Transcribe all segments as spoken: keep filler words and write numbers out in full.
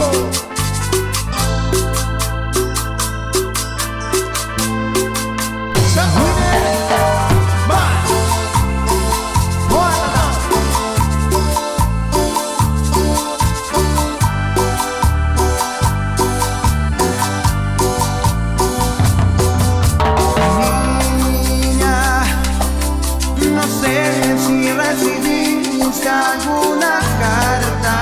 Alguna carta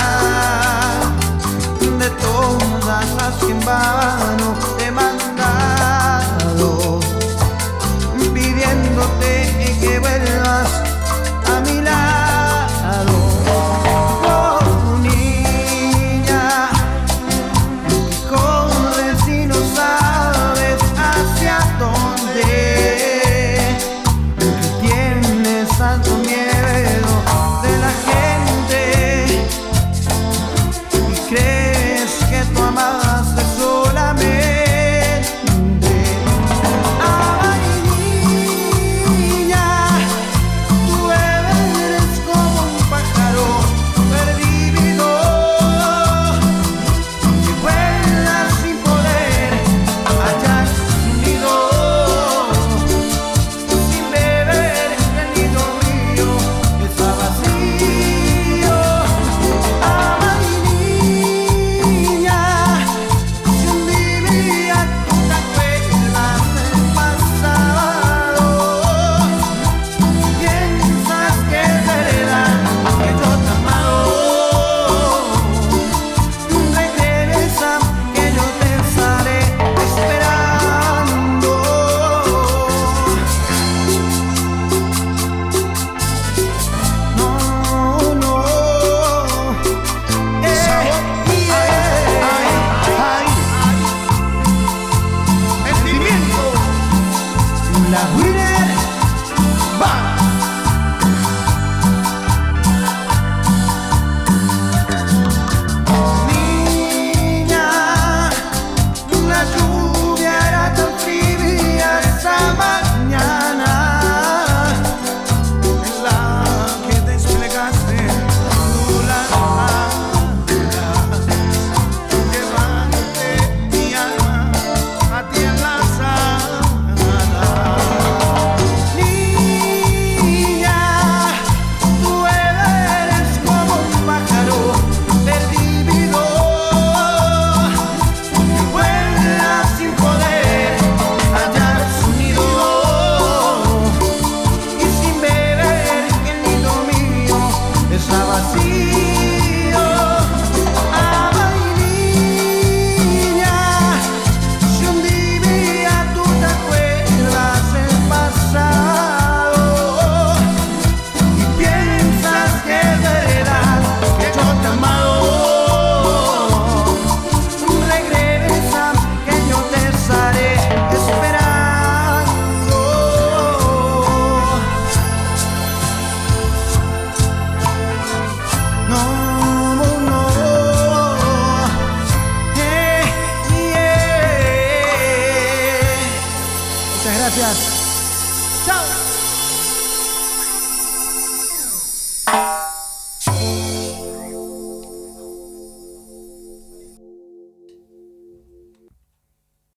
de todas las que en vano te he mandado, pidiéndote que vuelvas a mi lado. Oh, niña, que corres y no sabes hacia dónde, que tienes tanto miedo de la gente y crees que tú amaste solamente. Ay, niña, tú eres como un pájaro perdido que vuela sin poder hallar su nido, sin beber el nido mío está vacío. Ay, niña, si un día tú te acuerdas del pasado, piensas que es verdad que yo te he amado, regresa que yo te estaré esperando. No, no, eh, yeah. Ay, ay, sentimiento, la winner va. Niña, la lluvia era tan tibia esa mañana en la que desplegaste tu lámpara, llevándote mi alma a ti enlazada. Niña, tú eres como un pájaro perdido que vuela sin poder hallar su nido y sin beber el nido mío está vacío. Ay, niña, si un día tú te acuerdas del pasado y piensas que es verdad que yo te he amado, regresa que yo te estaré esperando. No, no, eh, yeah. Muchas gracias. Chao.